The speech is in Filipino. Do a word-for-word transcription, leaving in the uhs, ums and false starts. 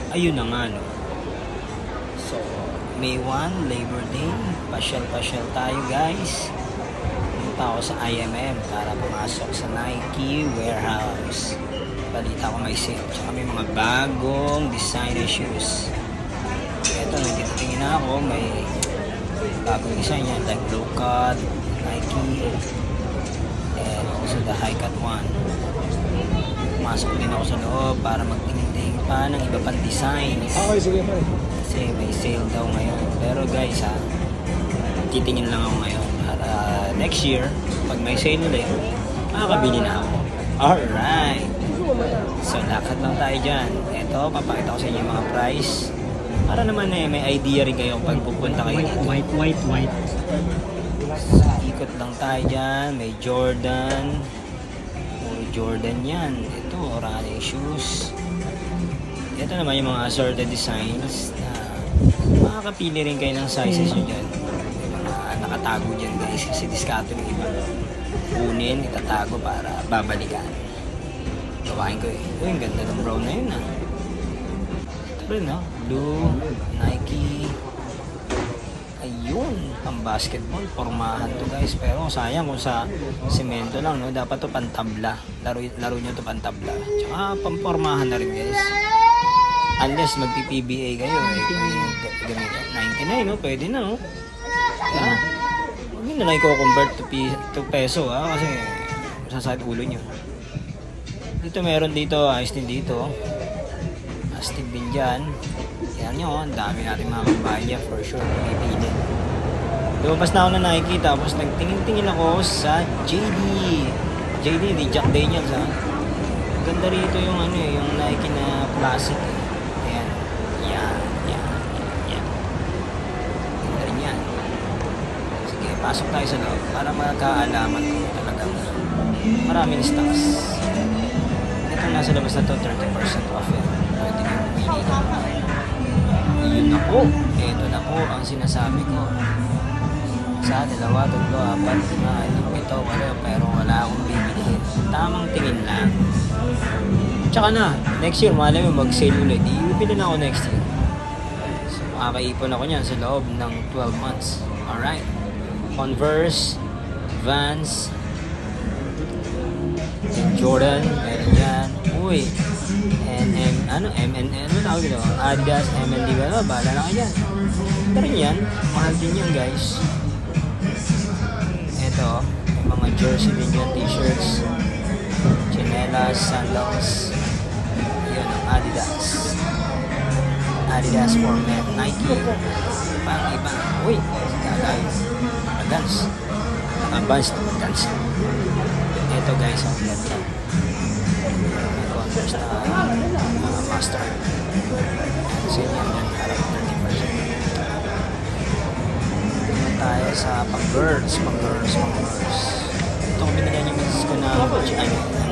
ayun na nga, no. So, May first, Labor Day. Pasyal-pasyal tayo, guys. Punta ako sa I M M para pumasok sa Nike warehouse. Balita ko may sale. Tsaka may mga bagong designer shoes. Ito, nagtitingin na ako. May bagong design yan. Like low cut, Nike, and also the high cut one. Pumasok din ako sa loob para magtingin-tingin pa ng iba pang design. Okay, sige pa rin. Kasi may sale daw ngayon. Pero guys ha, titingin lang ako ngayon. Para next year, pag may sale ulit, makakabili na ako. Alright! So, lakad lang tayo dyan. Ito, papakita ko sa inyo yung mga price. Para naman eh, may idea rin kayo pag pupunta kayo dito. White, white, white. So, ikot lang tayo dyan. May Jordan. Puro Jordan yan. Ito, running shoes. Ito naman yung mga assorted designs na makakapili rin kayo ng sizes nyo dyan. May mga nakatago dyan guys kasi diskato ng iba. Kunin, itatago para babalikan. Gawain ko eh. Uy, ang ganda ng brown na yun ah. Ito rin ah. Blue, Nike. Ayun, pang basketball. Pormahan to guys. Pero sayang kung sa semento lang no. Dapat to pantabla. Laro, laro nyo to pantabla. Tsaka pampormahan na rin guys. Unless magpi-P B A kayo eh. Gamitin. ninety-nine no, pwede na no. Kaya, huwag nyo na lang i-convert to, to peso ha. Kasi masasakit ulo nyo. Dito meron dito, ayos din dito. Astig din dyan. Yan nyo, ang dami natin mga kabahay niya for sure. Pipili. Lumabas na ako na Nike tapos nagtingin-tingin ako sa J D. J D, di Jack Daniels ha. Ganda rito yung ano eh, yung Nike na classic eh. Ayan. Yan, yan, yan. Ganda rin yan. Sige, pasok tayo sa loob para magkaalaman ko talagang maraming stocks. Ito nasa labas na to, thirty percent off yan. Pwede kang pili. Yun na po. Ito na po ang sinasabi ko. Sa dalawa, tatlo, apat, lima, anim, pito, wala, pero wala akong bibilihin. Tamang tingin lang. Tsaka na, next year, malay mo mag-sale ulit. Ibibili na ako next year. So, makakaipon ako niyan sa loob ng twelve months. Alright. Converse, Vans, Jordan, meron yan. Uy, M M, ano, M N, ano tawag ito? Adidas, M N D, ba? Bahala na kayo yan. Ito rin yan. Mahal din yan, guys. Ito, may mga jersey din yan, t-shirts, chinelas, sandals. Yun ang Adidas. Adidas for men, Nike. Pang iba. Uy, guys. Advance. Advance na Advance. Ito guys, ang ganda. May Converse na uh, master. Kasi yan yan, harap thirty percent. Tingnan tayo sa pang-girls, pang-girls, pang-girls. Ito ko binigyan yung misis ko na ano,